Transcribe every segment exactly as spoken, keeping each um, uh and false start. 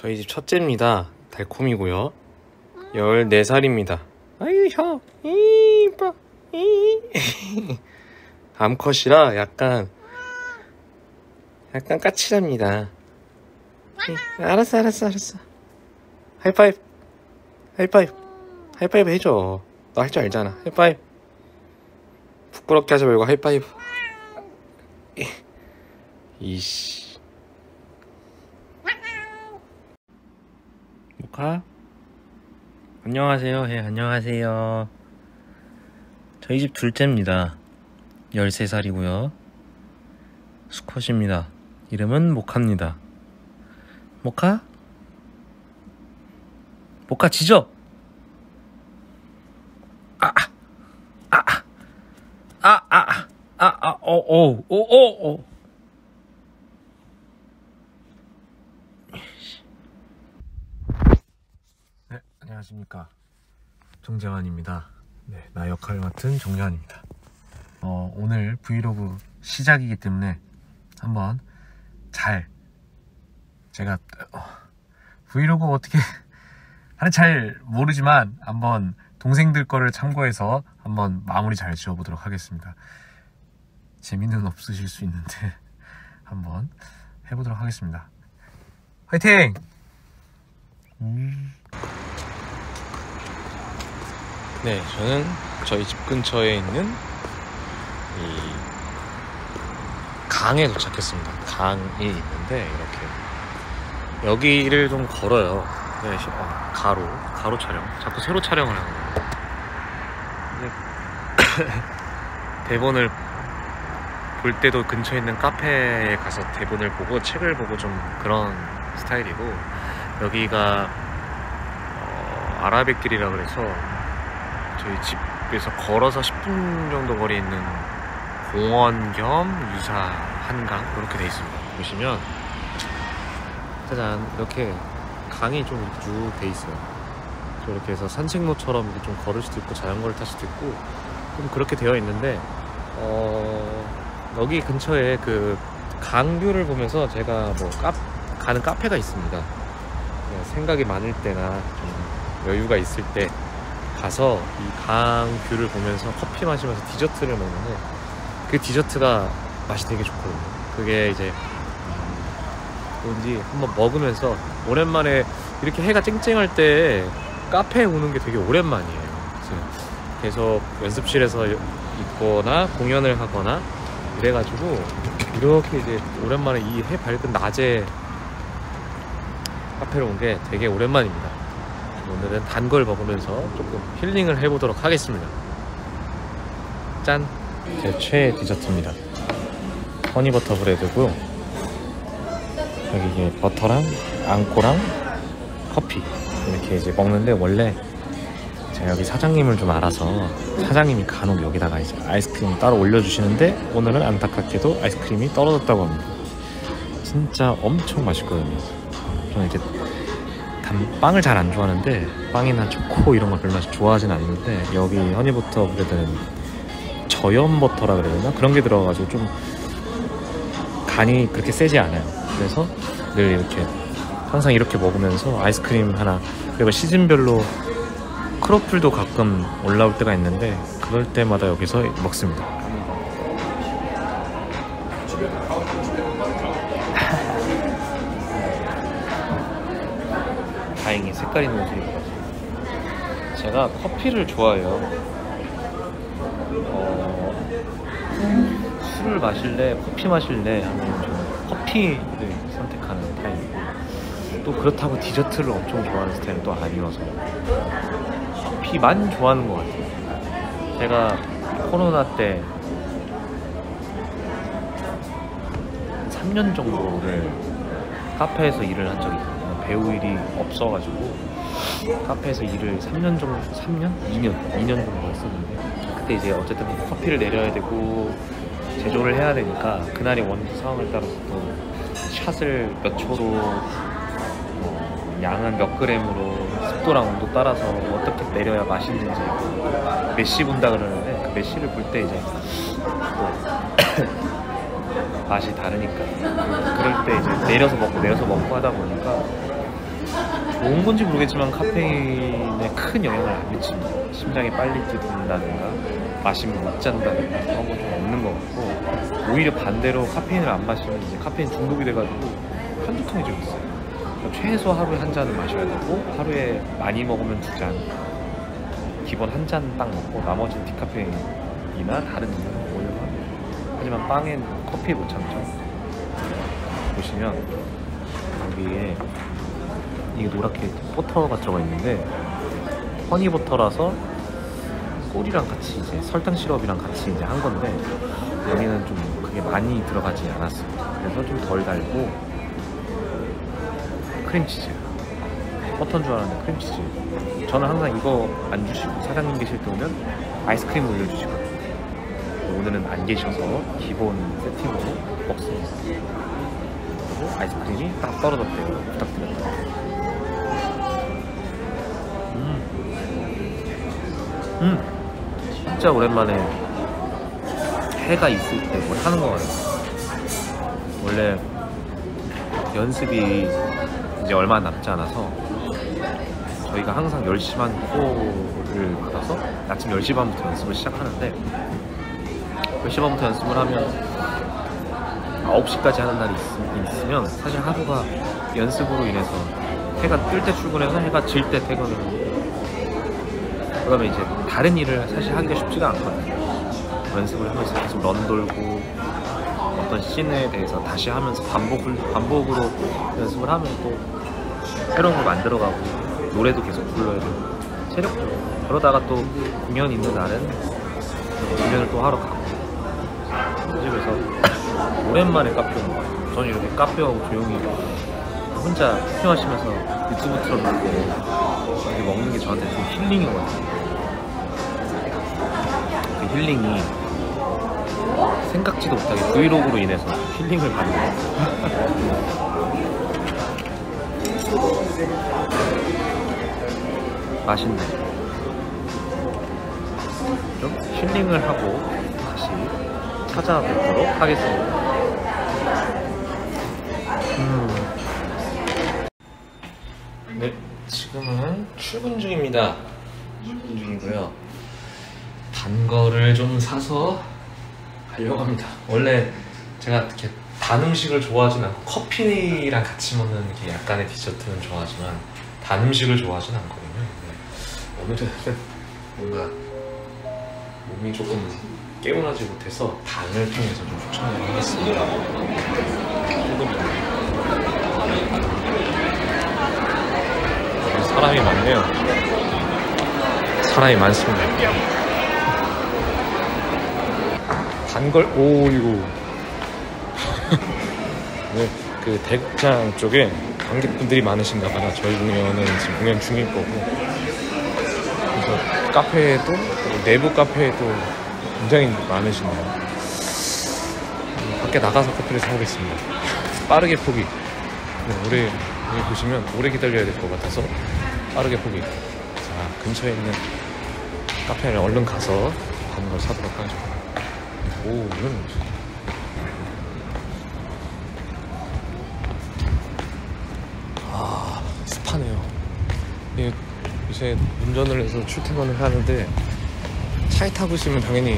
저희 집 첫째입니다. 달콤이고요. 열네 살입니다. 아이 혀 이뻐 이 암컷이라 약간 약간 까칠합니다. 알았어 알았어 알았어. 하이파이브 하이파이브 하이파이브 해줘. 너 할 줄 알잖아. 하이파이브. 부끄럽게 하지 말고 하이파이브. 이씨 모카 안녕하세요. 예, 안녕하세요. 저희 집 둘째입니다. 열세 살이고요 수컷입니다. 이름은 모카입니다. 모카? 모카 짖어! 아! 아! 아! 아! 아! 아! 아! 어! 어! 어! 어! 어! 네, 안녕하십니까. 정재환입니다. 네, 나 역할 맡은 정재환입니다. 어, 오늘 브이로그 시작이기 때문에 한번 잘 제가 어, 브이로그 어떻게 하는지 잘 모르지만 한번 동생들 거를 참고해서 한번 마무리 잘 지어보도록 하겠습니다. 재미는 없으실 수 있는데 한번 해보도록 하겠습니다. 화이팅! 음. 네, 저는 저희 집 근처에 있는 이 강에 도착했습니다. 강이 있는데 이렇게 여기를 좀 걸어요. 네, 어, 가로 가로 촬영. 자꾸 세로 촬영을 하는 거예요. 대본을 볼 때도 근처에 있는 카페에 가서 대본을 보고 책을 보고 좀 그런 스타일이고, 여기가 어, 아라뱃길이라 그래서 저희 집에서 걸어서 십 분 정도 거리에 있는 공원 겸 유사 한강 이렇게 돼 있습니다. 보시면 짜잔 이렇게 강이 좀 쭉 돼 있어요. 이렇게 해서 산책로처럼 이렇게 좀 걸을 수도 있고 자전거를 탈 수도 있고 좀 그렇게 되어 있는데, 어, 여기 근처에 그 강뷰를 보면서 제가 뭐 카, 가는 카페가 있습니다. 생각이 많을 때나 좀 여유가 있을 때 가서 이 강뷰를 보면서 커피 마시면서 디저트를 먹는데, 그 디저트가 맛이 되게 좋거든요. 그게 이제 뭔지 한번 먹으면서 오랜만에 이렇게 해가 쨍쨍할 때 카페에 오는 게 되게 오랜만이에요. 계속 연습실에서 있거나 공연을 하거나 이래가지고 이렇게 이제 오랜만에 이 해 밝은 낮에 카페로 온 게 되게 오랜만입니다. 오늘은 단 걸 먹으면서 조금 힐링을 해보도록 하겠습니다. 짠! 제 최애 디저트입니다. 허니버터 브레드고요. 여기 이게 버터랑 앙코랑 커피 이렇게 이제 먹는데, 원래 제가 여기 사장님을 좀 알아서 사장님이 간혹 여기다가 이제 아이스크림 따로 올려주시는데, 오늘은 안타깝게도 아이스크림이 떨어졌다고 합니다. 진짜 엄청 맛있거든요. 저는 이렇게 단, 빵을 잘 안 좋아하는데, 빵이나 초코 이런 걸 별로 좋아하진 않는데, 여기 허니버터 브레드는 저염 버터라 그래야 되나? 그런 게 들어가가지고 좀 간이 그렇게 세지 않아요. 그래서 늘 이렇게 항상 이렇게 먹으면서 아이스크림 하나, 그리고 시즌별로 크로플도 가끔 올라올 때가 있는데 그럴 때마다 여기서 먹습니다. 다행히 색깔 있는 옷을 입어가지고. 제가 커피를 좋아해요. 어, 술을 마실래 커피 마실래 하면 저는 커피를 선택하는 타입이고, 또 그렇다고 디저트를 엄청 좋아하는 스타일은 또 아니어서 커피만 좋아하는 것 같아요. 제가 코로나 때 삼 년 정도를 카페에서 일을 한 적이 있거든요. 배우 일이 없어가지고 카페에서 일을 삼 년 정도, 삼 년? 이 년? 이 년 정도 했었는데, 그때 이제 어쨌든 커피를 내려야 되고 제조를 해야 되니까 그날의 원두 상황을 따라서 또 샷을 몇 초로, 뭐 양은 몇 그램으로, 습도랑 온도 따라서 어떻게 내려야 맛있는지 몇 시 분다 그러는데, 그 몇 시를 볼 때 이제 또 맛이 다르니까, 그럴 때 이제 내려서 먹고 내려서 먹고 하다 보니까 좋은 건지 모르겠지만 카페인에 큰 영향을 안 미칩니다. 심장이 빨리 뛰는다든가 마시면 못 잔다든가 그런 건 좀 없는 것 같고, 오히려 반대로 카페인을 안 마시면 이제 카페인 중독이 돼가지고 한두통해지고 있어요. 그러니까 최소 하루에 한 잔은 마셔야 되고, 하루에 많이 먹으면 두 잔, 기본 한 잔 딱 먹고 나머지는 디카페인이나 다른 음료를 먹으려고 합니다. 하지만 빵엔 커피에 못 참죠. 보시면 여기에 이게 노랗게 버터가 들어가 있는데, 허니버터라서 꿀이랑 같이 이제 설탕 시럽이랑 같이 이제 한 건데, 여기는 좀 그게 많이 들어가지 않았습니다. 그래서 좀 덜 달고, 크림치즈, 버터인 줄 알았는데 크림치즈. 저는 항상 이거 안 주시고 사장님 계실 때 오면 아이스크림 올려주시거든요. 오늘은 안 계셔서 기본 세팅으로 먹습니다. 그리고 아이스크림이 딱 떨어졌대요. 부탁드렸다. 음, 음, 진짜 오랜만에 해가 있을 때 뭘 하는 거 같아요. 원래 연습이 이제 얼마 남지 않아서 저희가 항상 열 시 반 코를 받아서 아침 열 시 반부터 연습을 시작하는데, 열 시 반부터 연습을 하면 아홉 시까지 하는 날이 있, 있으면 사실 하루가 연습으로 인해서 해가 뜰 때 출근해서 해가 질 때 퇴근을 하고, 그러면 이제 다른 일을 사실 하기가 쉽지가 않거든요. 연습을 하면서 계속 런 돌고 어떤 씬에 대해서 다시 하면서 반복을, 반복으로 연습을 하면 또 새로운 걸 만들어가고 노래도 계속 불러야 되고 체력도, 그러다가 또 공연 있는 날은 공연을 또 하러 가고, 그래서 오랜만에 카페 온 거예요. 저는 이렇게 카페하고 조용히 혼자 쿠킹하시면서 유튜브 틀어놓고 이렇게 먹는 게 저한테 좀 힐링이거든요. 그 힐링이 생각지도 못하게 브이로그로 인해서 힐링을 받는 거예요. 맛있네. 좀 힐링을 하고 다시 찾아뵙도록 하겠습니다. 음. 네, 지금은 출근 중입니다. 출근 중이고요. 단 거를 좀 사서 가려고 합니다. 원래 제가 이렇게 단 음식을 좋아하진 않고 커피랑 같이 먹는 게 약간의 디저트는 좋아하지만 단 음식을 좋아하진 않거든요. 오늘은 뭔가 몸이 조금 깨어나지 못해서 단을 통해서 좀 추천을 하겠습니다. 사람이 많네요. 사람이 많습니다. 단걸, 오, 이거. 네, 그 대극장 쪽에 관객분들이 많으신가 봐요. 저희 공연은 지금 공연 중일 거고. 그래서 카페에도, 내부 카페에도 굉장히 많으시네요. 밖에 나가서 커피를 사오겠습니다. 빠르게 포기. 네, 오래, 여기 보시면 오래 기다려야 될 것 같아서 빠르게 포기. 자, 근처에 있는 카페를 얼른 가서 가는 걸 사도록 하죠. 오, 이건 아, 습하네요. 예, 요새 운전을 해서 출퇴근을 하는데 차에 타고 있으면 당연히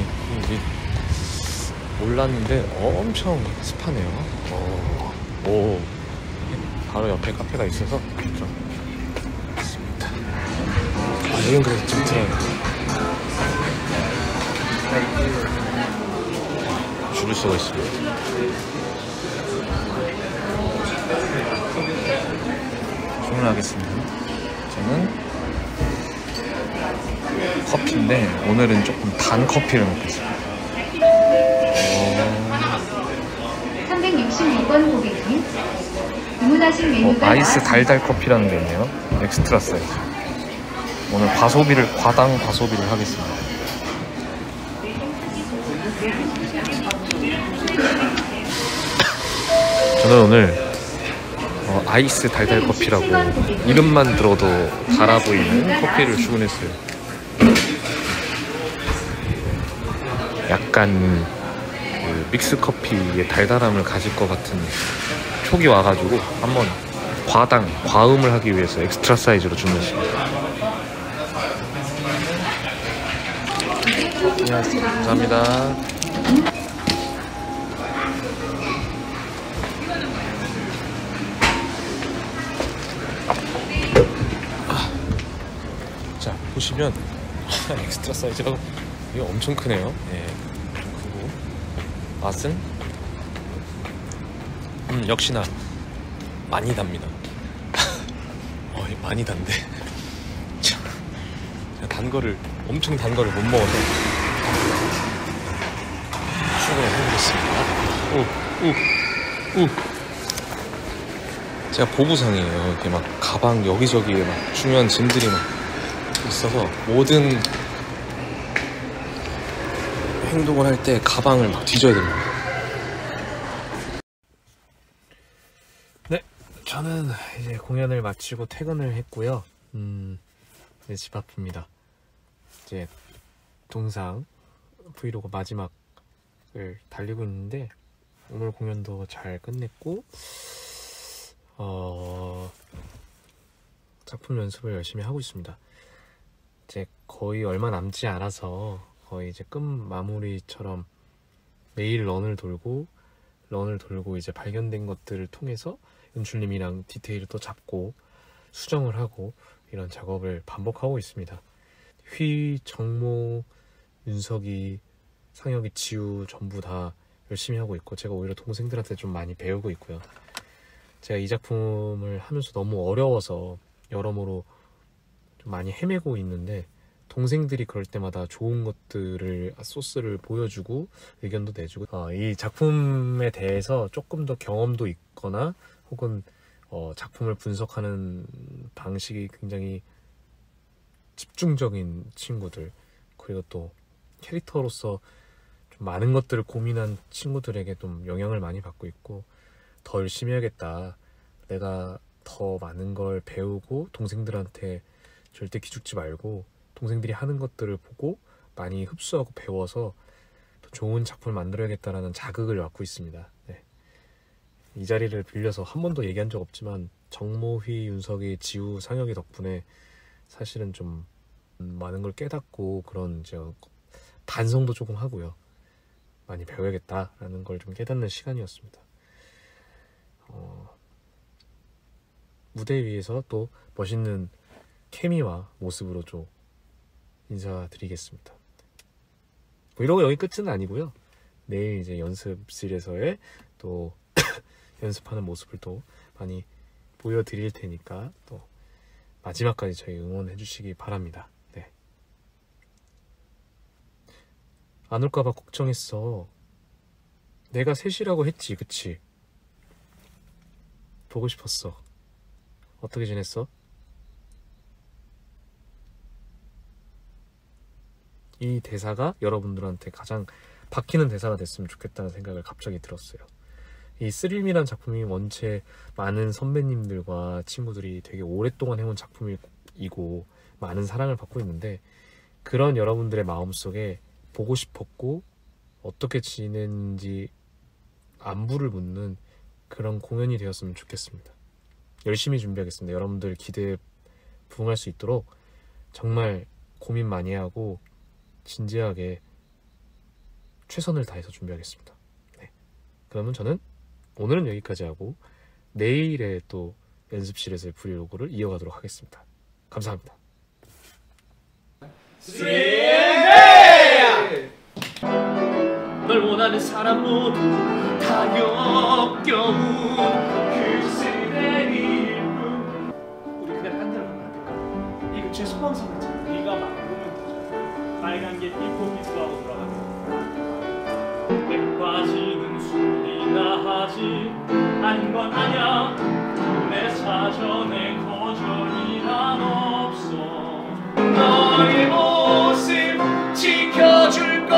몰랐는데 엄청 습하네요. 오, 오, 바로 옆에 카페가 있어서 좀 있습니다. 아, 여긴 그래도 좀 들어요. 줄을 서고 있습니다. 주문하겠습니다. 저는 커피인데 오늘은 조금 단 커피를 먹겠습니다. 삼백육십육 번 고객님, 주문하신 메뉴가 어, 아이스 달달 커피라는 게 있네요. 엑스트라 사이즈. 오늘 과소비를, 과당 과소비를 하겠습니다. 저는 오늘 어, 아이스 달달 커피라고 이름만 들어도 달아 보이는 커피를 주문했어요. 약간 그 믹스 커피의 달달함을 가질 것 같은 촉이 와가지고 한번 과당, 과음을 하기 위해서 엑스트라 사이즈로 주문했습니다. 네, 감사합니다. 자, 보시면 엑스트라 사이즈라고 이거 엄청 크네요. 네, 엄청 크고 맛은 음 역시나 많이 답니다. 어, 많이 단데 단 거를 엄청 단 거를 못 먹어서 출근을 해보겠습니다. 오, 오, 오. 제가 보부상이에요. 이렇게 막 가방 여기저기에 막 중요한 짐들이 막 있어서 모든 행동을 할 때 가방을 막 뒤져야 됩니다. 네, 저는 이제 공연을 마치고 퇴근을 했고요. 음, 이제 집 앞입니다. 이제 동상 브이로그 마지막을 달리고 있는데 오늘 공연도 잘 끝냈고 어, 작품 연습을 열심히 하고 있습니다. 이제 거의 얼마 남지 않아서 거의 이제 끝 마무리처럼 매일 런을 돌고 런을 돌고 이제 발견된 것들을 통해서 연출님이랑 디테일을 또 잡고 수정을 하고 이런 작업을 반복하고 있습니다. 휘, 정모, 윤석이, 상혁이, 지우 전부 다 열심히 하고 있고 제가 오히려 동생들한테 좀 많이 배우고 있고요. 제가 이 작품을 하면서 너무 어려워서 여러모로 좀 많이 헤매고 있는데 동생들이 그럴 때마다 좋은 것들을 소스를 보여주고 의견도 내주고 어, 이 작품에 대해서 조금 더 경험도 있거나 혹은 어, 작품을 분석하는 방식이 굉장히 집중적인 친구들 그리고 또 캐릭터로서 좀 많은 것들을 고민한 친구들에게 좀 영향을 많이 받고 있고 더 열심히 해야겠다. 내가 더 많은 걸 배우고 동생들한테 절대 기죽지 말고 동생들이 하는 것들을 보고 많이 흡수하고 배워서 더 좋은 작품을 만들어야겠다라는 자극을 받고 있습니다. 네. 이 자리를 빌려서 한 번도 얘기한 적 없지만 정모휘, 윤석이, 지우, 상혁이 덕분에 사실은 좀 많은 걸 깨닫고 그런 이제 반성도 조금 하고요. 많이 배워야겠다라는 걸 좀 깨닫는 시간이었습니다. 어, 무대 위에서 또 멋있는 케미와 모습으로 좀 인사드리겠습니다. 브이로그 여기 끝은 아니고요. 내일 이제 연습실에서의 또 연습하는 모습을 또 많이 보여드릴 테니까 또 마지막까지 저희 응원해 주시기 바랍니다. 네. 안 올까봐 걱정했어. 내가 셋이라고 했지, 그치? 보고 싶었어. 어떻게 지냈어? 이 대사가 여러분들한테 가장 박히는 대사가 됐으면 좋겠다는 생각을 갑자기 들었어요. 이 쓰릴미란 작품이 원체 많은 선배님들과 친구들이 되게 오랫동안 해온 작품이고 많은 사랑을 받고 있는데 그런 여러분들의 마음속에 보고 싶었고 어떻게 지냈는지 안부를 묻는 그런 공연이 되었으면 좋겠습니다. 열심히 준비하겠습니다. 여러분들 기대에 부응할 수 있도록 정말 고민 많이 하고 진지하게 최선을 다해서 준비하겠습니다. 네. 그러면 저는 오늘은 여기까지 하고 내일의 또 연습실에서의 브이로그를 이어가도록 하겠습니다. 감사합니다. 널 원하는 사람 모두 다 역겨운 그 시대일 뿐. 우리 그냥 딴 데로 가면 안 될까? 이거 제 소방서잖아. 네가 막 보면 되잖아. 빨간 게 삐뽀 삐뽀하고 돌아가면 왜 빠지는 소리나 하지 아닌 건 아냐. 내 사전에 거절이란 없어. 너의 모습 지켜줄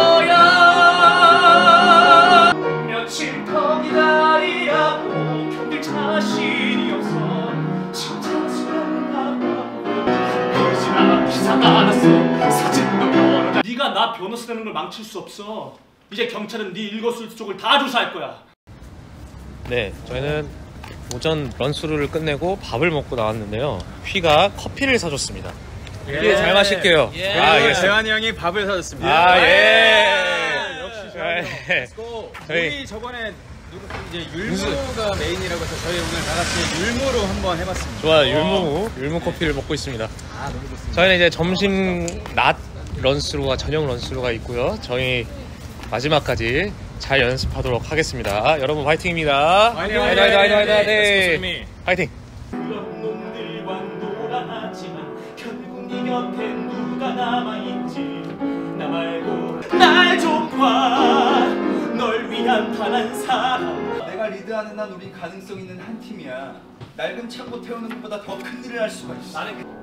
거야. 며칠 더 기다리라고 견딜 자신이 없어. 진짜 사랑하고 그러지 않아. 기사가 알았어. 사진도 여러. 네가 나 변호사 되는 걸 망칠 수 없어. 이제 경찰은 네 일거수일투족을 다 조사할 거야. 네, 저희는 오전 런스루를 끝내고 밥을 먹고 나왔는데요. 휘가 커피를 사줬습니다. 예, 잘 마실게요. 예. 아, 예. 재환이 형이 밥을 사줬습니다. 아, 예. 역시 재환이 형. 예. 렛츠고. 저희- 우리 저번에 누구 이제 율무가 메인이라고 해서 저희 오늘 다 같이 율무로 한번 해봤습니다. 좋아요. 율무, 율무 커피를 먹고 있습니다. 아 너무 좋습니다. 저희는 이제 점심 낮 런스루가 저녁 런스루가 있고요. 저희 마지막까지 잘 연습하도록 하겠습니다. 여러분 화이팅입니다. 화이팅, 화이팅, 화이팅, 화이팅, 화이팅, 화이팅, 화이팅. 화이팅. 그런 놈들과 놀아하지만 결국 네 곁에 누가 남아있지. 나 말고 날 좀 봐. 널 위한 단 한 사람. 내가 리드하는 한 우린 가능성 있는 한 팀이야. 낡은 창고 태우는 것보다 더 큰 일을 할 수가 있어. 나는 그-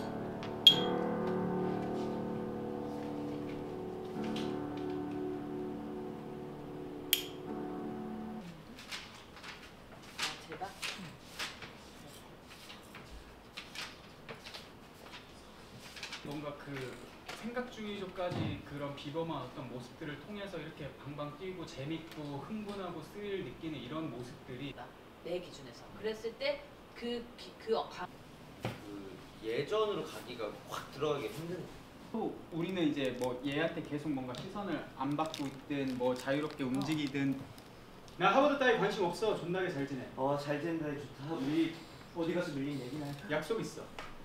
뭔가 그 생각 중이죠까지 그런 비범한 어떤 모습들을 통해서 이렇게 방방 뛰고 재밌고 흥분하고 스릴 느끼는 이런 모습들이 내 기준에서 그랬을 때그그 그, 가- 그 예전으로 가기가 확 들어가기 힘든. 또 우리는 이제 뭐 얘한테 계속 뭔가 시선을 안 받고 있든 뭐 자유롭게 움직이든 나 하버드 따위 관심 없어. 존나게 잘 지내. 어, 잘 된다, 좋다. 우리 어디 가서 밀린 얘기나 할까? 약속 있어.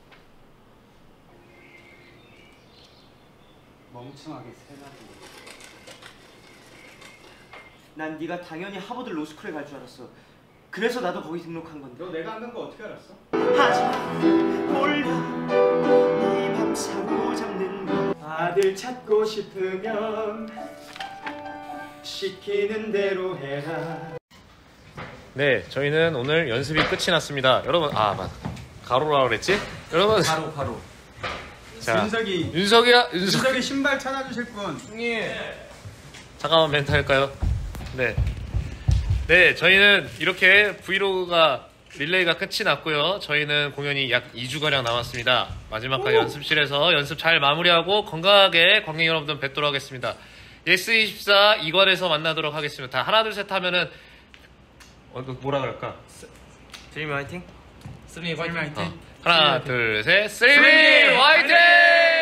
멍청하게 세나고. 난 네가 당연히 하버드 로스쿨에 갈 줄 알았어. 그래서 나도 거기 등록한 건데. 너 내가 안 간 거 어떻게 알았어? 하지만 몰라 이밤 사고 잡는 거. 아들 찾고 싶으면 시키는 대로 해라. 네, 저희는 오늘 연습이 끝이 났습니다. 여러분, 아, 맞. 가로라 그랬지? 여러분, 바로 바로. 자, 윤석이 윤석이야, 윤석. 윤석이 신발 찾아주실 분. 잠깐만 멘트 할까요? 네. 네, 저희는 이렇게 브이로그가 릴레이가 끝이 났고요. 저희는 공연이 약 이 주가량 남았습니다. 마지막까지 연습실에서 연습 잘 마무리하고 건강하게 관객 여러분들 뵙도록 하겠습니다. 예스 이십사 이 관에서 만나도록 하겠습니다. 다 하나 둘 셋 하면은 어, 뭐라 그럴까? 제이미 화이팅. 쓰리 화이팅. 화이팅. 어. 하나 둘 셋 쓰리 화이팅!